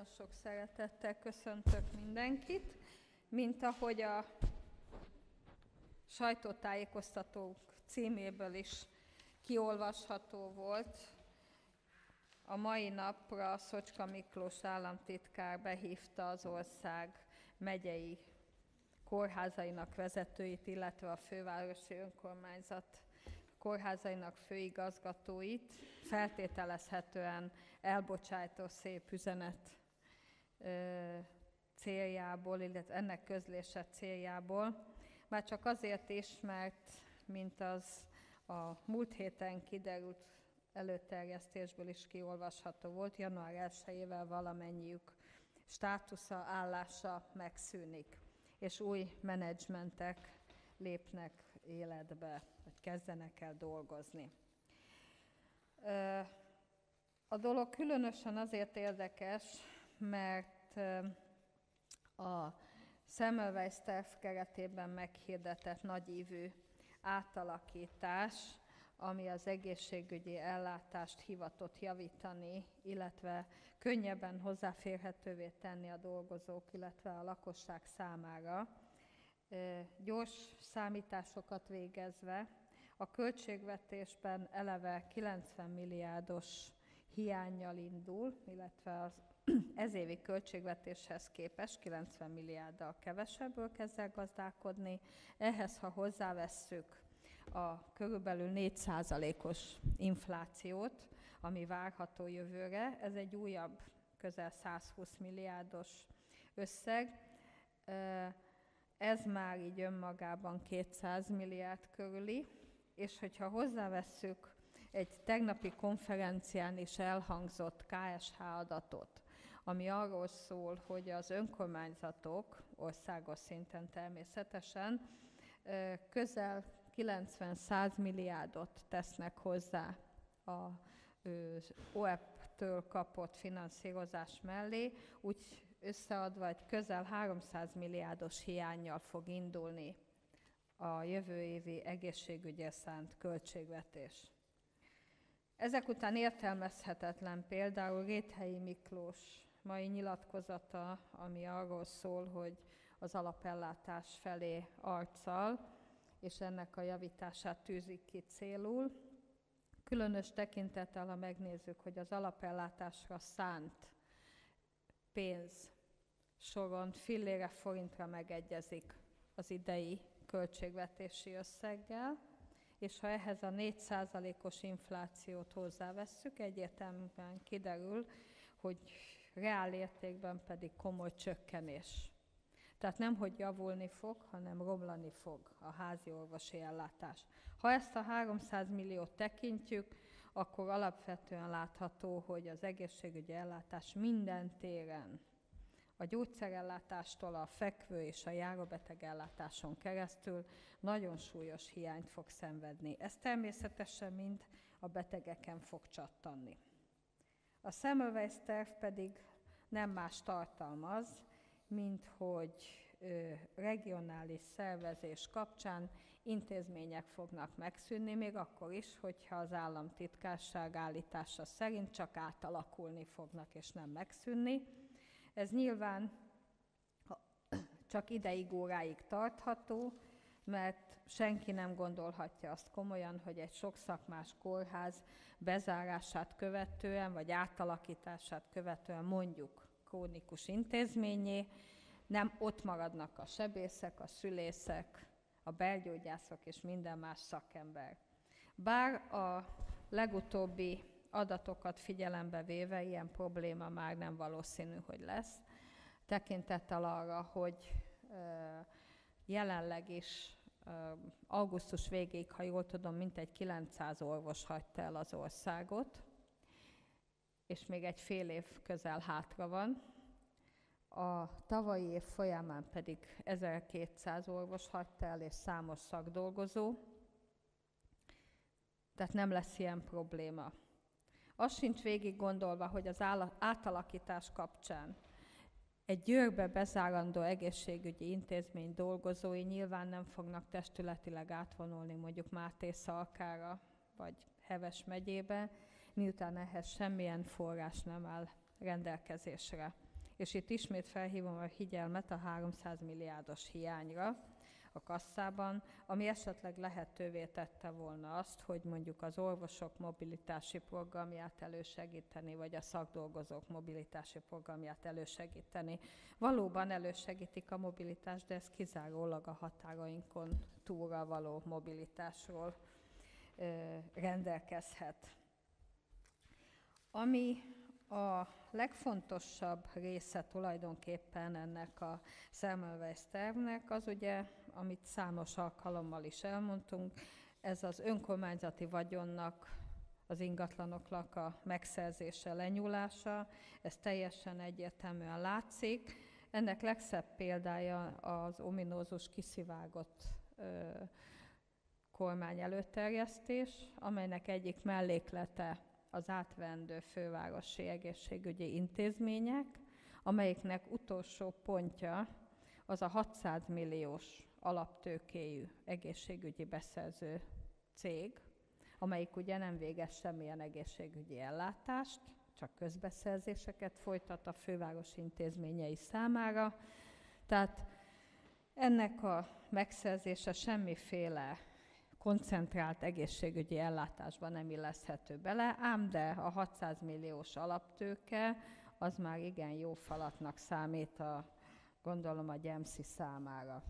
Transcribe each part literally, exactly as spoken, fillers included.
Nagyon sok szeretettel köszöntök mindenkit, mint ahogy a sajtótájékoztatók címéből is kiolvasható volt, a mai napra Szocska Miklós államtitkár behívta az ország megyei kórházainak vezetőit, illetve a fővárosi önkormányzat kórházainak főigazgatóit, feltételezhetően elbocsájtó szép üzenet ö, céljából, illetve ennek közlése céljából. Már csak azért is, mert mint az a múlt héten kiderült előterjesztésből is kiolvasható volt, január elsejével valamennyiük státusza, állása megszűnik, és új menedzsmentek lépnek életbe, vagy kezdenek el dolgozni. A dolog különösen azért érdekes, mert a Semmelweis terv keretében meghirdetett nagyívű átalakítás, ami az egészségügyi ellátást hivatott javítani, illetve könnyebben hozzáférhetővé tenni a dolgozók, illetve a lakosság számára, gyors számításokat végezve, a költségvetésben eleve kilencven milliárdos hiánnyal indul, illetve az ezévi költségvetéshez képest kilencven milliárddal kevesebből kezd el gazdálkodni. Ehhez, ha hozzávesszük a körülbelül négy százalékos inflációt, ami várható jövőre, ez egy újabb közel százhúsz milliárdos összeg. Ez már így önmagában kétszáz milliárd körüli, és hogyha hozzávesszük egy tegnapi konferencián is elhangzott ká es há adatot, ami arról szól, hogy az önkormányzatok országos szinten természetesen közel kilencven-száz milliárdot tesznek hozzá az o e pé-től kapott finanszírozás mellé, úgy összeadva egy közel háromszáz milliárdos hiánnyal fog indulni a jövő évi egészségügyre szánt költségvetés. Ezek után értelmezhetetlen például Réthelyi Miklós mai nyilatkozata, ami arról szól, hogy az alapellátás felé arccal, és ennek a javítását tűzik ki célul. Különös tekintettel, ha megnézzük, hogy az alapellátásra szánt pénz soron fillére forintra megegyezik az idei költségvetési összeggel, és ha ehhez a négy százalékos inflációt hozzávesszük, egyértelműen kiderül, hogy reál értékben pedig komoly csökkenés. Tehát nem, hogy javulni fog, hanem romlani fog a házi orvosi ellátás. Ha ezt a háromszáz milliót tekintjük, akkor alapvetően látható, hogy az egészségügyi ellátás minden téren, a gyógyszerellátástól a fekvő és a járóbeteg ellátáson keresztül nagyon súlyos hiányt fog szenvedni. Ez természetesen mind a betegeken fog csattanni. A Semmelweis terv pedig nem más tartalmaz, mint hogy regionális szervezés kapcsán intézmények fognak megszűnni, még akkor is, hogyha az államtitkárság állítása szerint csak átalakulni fognak és nem megszűnni. Ez nyilván csak ideig, óráig tartható, mert senki nem gondolhatja azt komolyan, hogy egy sok szakmás kórház bezárását követően, vagy átalakítását követően mondjuk krónikus intézménnyé, nem ott maradnak a sebészek, a szülészek, a belgyógyászok és minden más szakember. Bár a legutóbbi adatokat figyelembe véve ilyen probléma már nem valószínű, hogy lesz, tekintettel arra, hogy jelenleg is augusztus végéig, ha jól tudom, mintegy kilencszáz orvos hagyta el az országot, és még egy fél év közel hátra van. A tavalyi év folyamán pedig ezerkétszáz orvos hagyta el, és számos szakdolgozó, tehát nem lesz ilyen probléma. Az sincs végig gondolva, hogy az átalakítás kapcsán egy Győrbe bezárandó egészségügyi intézmény dolgozói nyilván nem fognak testületileg átvonulni mondjuk Mátészalkára vagy Heves megyébe, miután ehhez semmilyen forrás nem áll rendelkezésre. és itt ismét felhívom a figyelmet a háromszáz milliárdos hiányra a kasszában, ami esetleg lehetővé tette volna azt, hogy mondjuk az orvosok mobilitási programját elősegíteni, vagy a szakdolgozók mobilitási programját elősegíteni. Valóban elősegítik a mobilitást, de ez kizárólag a határainkon túlra való mobilitásról ö, rendelkezhet. Ami a legfontosabb része tulajdonképpen ennek a Semmelweis tervnek, az ugye, amit számos alkalommal is elmondtunk, ez az önkormányzati vagyonnak, az ingatlanoknak a megszerzése, lenyúlása, ez teljesen egyértelműen látszik. Ennek legszebb példája az ominózus kiszivárgott ö, kormány előterjesztés, amelynek egyik melléklete az átvendő fővárosi egészségügyi intézmények, amelyiknek utolsó pontja az a hatszáz milliós alaptőkéjű egészségügyi beszerző cég, amelyik ugye nem végez semmilyen egészségügyi ellátást, csak közbeszerzéseket folytat a főváros intézményei számára. Tehát ennek a megszerzése semmiféle koncentrált egészségügyi ellátásban nem illeszthető bele, ám de a hatszáz milliós alaptőke az már igen jó falatnak számít, a, gondolom a Gyemszi számára.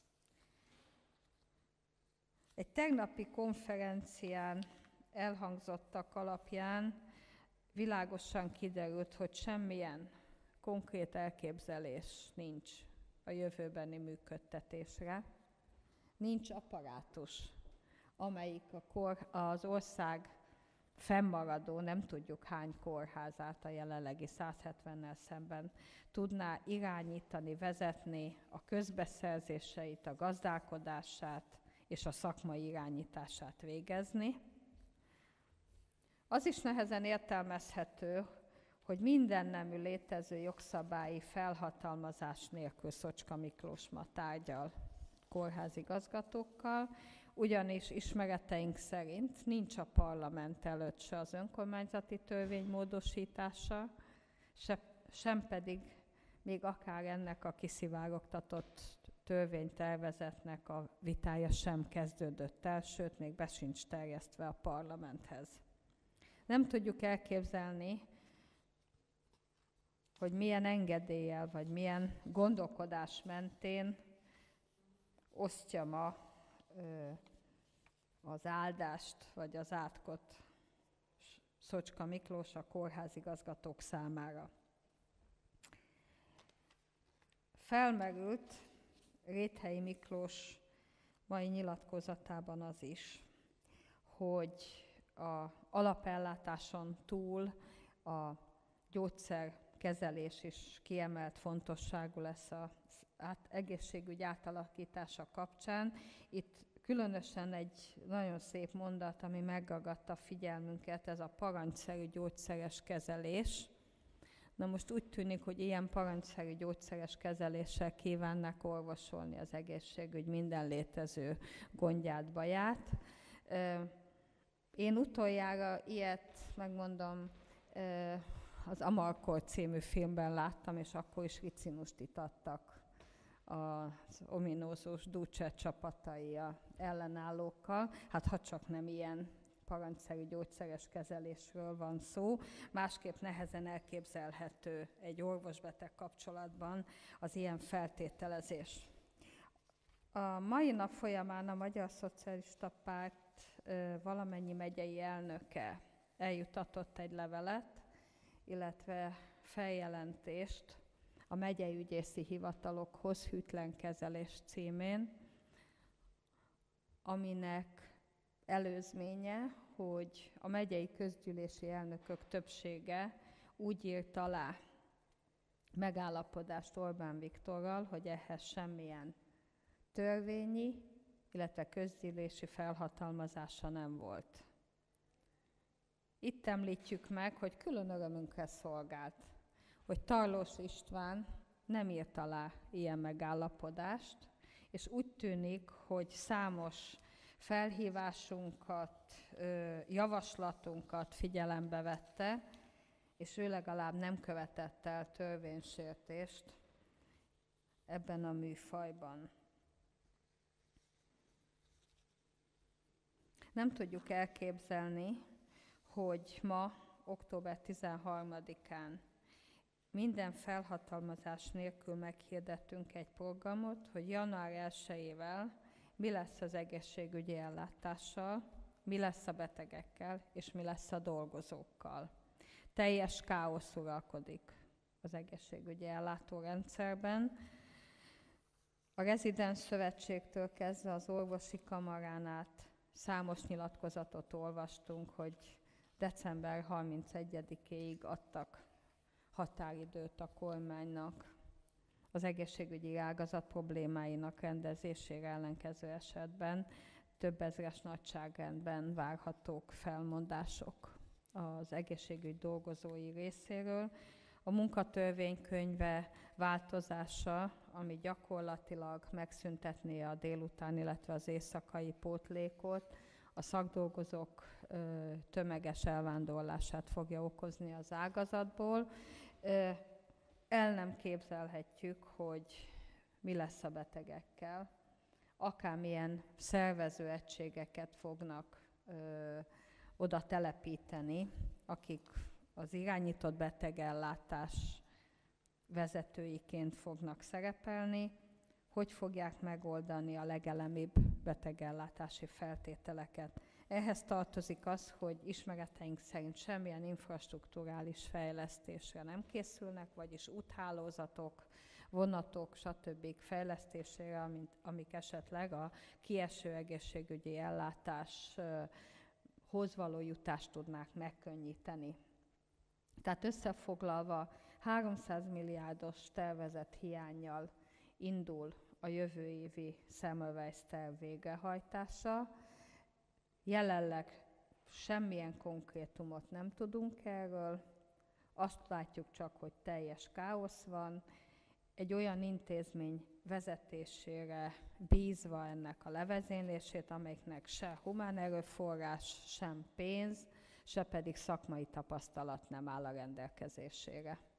Egy tegnapi konferencián elhangzottak alapján világosan kiderült, hogy semmilyen konkrét elképzelés nincs a jövőbeni működtetésre. Nincs apparátus, amelyik a kor, az ország fennmaradó, nem tudjuk hány kórházát a jelenlegi száz hetvennel szemben tudná irányítani, vezetni a közbeszerzéseit, a gazdálkodását és a szakmai irányítását végezni. Az is nehezen értelmezhető, hogy minden nemű létező jogszabályi felhatalmazás nélkül Szocska Miklós ma tárgyal kórházigazgatókkal, ugyanis ismereteink szerint nincs a parlament előtt se az önkormányzati törvény módosítása, se, sem pedig még akár ennek a kiszivárogtatott törvénytervezetnek a vitája sem kezdődött el, sőt, még be sincs terjesztve a parlamenthez. Nem tudjuk elképzelni, hogy milyen engedéllyel, vagy milyen gondolkodás mentén osztja ma ö, az áldást, vagy az átkot Szocska Miklós a kórházigazgatók számára. Felmerült Réthelyi Miklós mai nyilatkozatában az is, hogy az alapellátáson túl a gyógyszerkezelés is kiemelt fontosságú lesz az át, egészségügy átalakítása kapcsán. Itt különösen egy nagyon szép mondat, ami megragadta a figyelmünket, ez a parancsszerű gyógyszeres kezelés. Na most úgy tűnik, hogy ilyen parancsszerű gyógyszeres kezeléssel kívánnak orvosolni az egészségügy minden létező gondját, baját. Én utoljára ilyet, megmondom, az Amarkor című filmben láttam, és akkor is ricinust itattak az ominózus Duce csapatai a ellenállókkal. Hát ha csak nem ilyen parancsszerű gyógyszeres kezelésről van szó, másképp nehezen elképzelhető egy orvos-beteg kapcsolatban az ilyen feltételezés. A mai nap folyamán a Magyar Szocialista Párt valamennyi megyei elnöke eljutatott egy levelet, illetve feljelentést a megyei ügyészi hivatalokhoz hűtlen kezelés címén, aminek előzménye, hogy a megyei közgyűlési elnökök többsége úgy írt alá megállapodást Orbán Viktorral, hogy ehhez semmilyen törvényi, illetve közgyűlési felhatalmazása nem volt. Itt említjük meg, hogy külön örömünkre szolgált, hogy Tarlós István nem írt alá ilyen megállapodást, és úgy tűnik, hogy számos felhívásunkat, javaslatunkat figyelembe vette, és ő legalább nem követett el törvénysértést ebben a műfajban. Nem tudjuk elképzelni, hogy ma, október tizenharmadikán minden felhatalmazás nélkül meghirdettünk egy programot, hogy január elsejével mi lesz az egészségügyi ellátással, mi lesz a betegekkel, és mi lesz a dolgozókkal. Teljes káosz uralkodik az egészségügyi ellátórendszerben. A Rezidens Szövetségtől kezdve az orvosi kamarán át számos nyilatkozatot olvastunk, hogy december harmincegyedikéig adtak határidőt a kormánynak az egészségügyi ágazat problémáinak rendezésére, ellenkező esetben több ezres nagyságrendben várhatók felmondások az egészségügy dolgozói részéről. A munkatörvénykönyve változása, ami gyakorlatilag megszüntetné a délután, illetve az éjszakai pótlékot, a szakdolgozók ö, tömeges elvándorlását fogja okozni az ágazatból. Ö, el nem képzelhetjük, hogy mi lesz a betegekkel. Akármilyen szervező egységeket fognak ö, oda telepíteni, akik az irányított betegellátás vezetőiként fognak szerepelni, hogy fogják megoldani a legelemibb betegellátási feltételeket. Ehhez tartozik az, hogy ismereteink szerint semmilyen infrastrukturális fejlesztésre nem készülnek, vagyis úthálózatok, vonatok, stb. Fejlesztésére, amik, amik esetleg a kieső egészségügyi ellátáshoz való jutást tudnák megkönnyíteni. Tehát összefoglalva háromszáz milliárdos tervezett hiánnyal indul a jövő évi Semmelweis terv végrehajtása. Jelenleg semmilyen konkrétumot nem tudunk erről, azt látjuk csak, hogy teljes káosz van, egy olyan intézmény vezetésére bízva ennek a levezénylését, amelyiknek se humán erőforrás, sem pénz, se pedig szakmai tapasztalat nem áll a rendelkezésére.